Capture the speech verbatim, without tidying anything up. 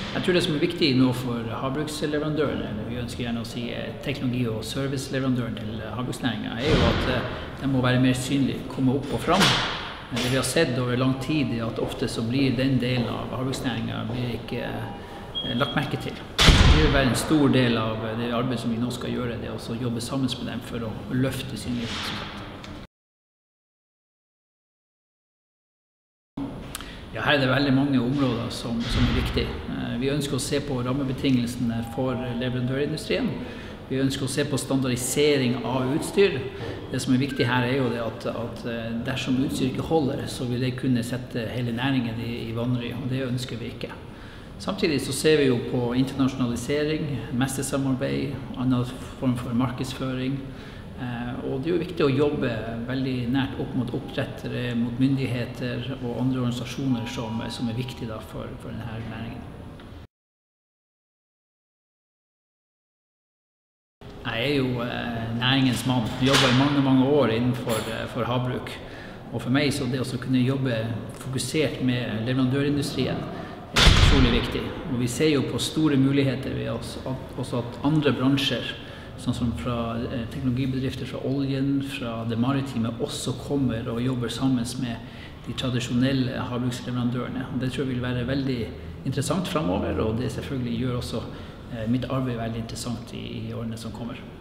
Jeg tror det som er viktig nå for havbruksleverandøren, eller vi ønsker gjerne å si teknologi- og serviceleverandøren til havbruksnæringen, er jo at de må være mer synlige, komme opp og fram. Det vi har sett over lang tid er at ofte så blir den delen av havbruksnæringen blir ikke lagt merke til. Det vil være en stor del av det arbeidet som vi nå skal gjøre, det er å jobbe sammen med dem for å løfte synligheten. Ja, her er det veldig mange områder som, som er viktige. Vi ønsker å se på rammebetingelsene for leverandørindustrien. Vi ønsker å se på standardisering av utstyr. Det som er viktig her er jo det at, at dersom utstyr ikke holder, så vil det kunne sette hele næringen i, i vanry, og det ønsker vi ikke. Samtidig så ser vi jo på internasjonalisering, mestersamarbeid, annen form for markedsføring. Og det er jo viktig å jobbe veldig nært opp mot oppdrettere, mot myndigheter og andre organisasjoner som, som er viktige da for, for denne næringen. Jeg er jo eh, næringens mann. Jeg jobber i mange, mange år innenfor for havbruk. Og for meg så det å kunne jobbe fokusert med leverandørindustrien er utrolig viktig. Og vi ser jo på store muligheter ved oss, at, også at andre bransjer, sånn som fra teknologibedrifter fra oljen, fra det maritime, også kommer og jobber sammen med de tradisjonelle havbruksleverandørene. Det tror jeg vil være veldig interessant fremover, og det selvfølgelig gjør også mitt arbeid veldig interessant i, i årene som kommer.